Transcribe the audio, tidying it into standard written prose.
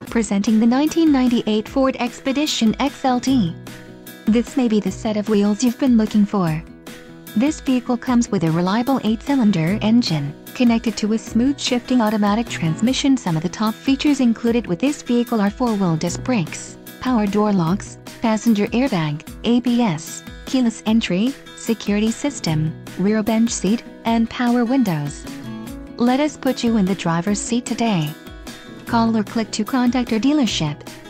Presenting the 1998 Ford Expedition XLT. This may be the set of wheels you've been looking for. This vehicle comes with a reliable 8-cylinder engine, connected to a smooth shifting automatic transmission. Some of the top features included with this vehicle are 4-wheel disc brakes, power door locks, passenger airbag, ABS, keyless entry, security system, rear bench seat, and power windows. Let us put you in the driver's seat today. Call or click to contact our dealership.